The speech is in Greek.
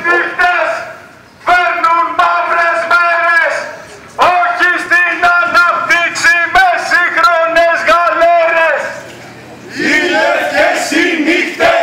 νύχτες φέρνουν μαύρες μέρες, όχι στην ανάπτυξη με σύγχρονες γαλέρες. Οι λευκές οι νύχτες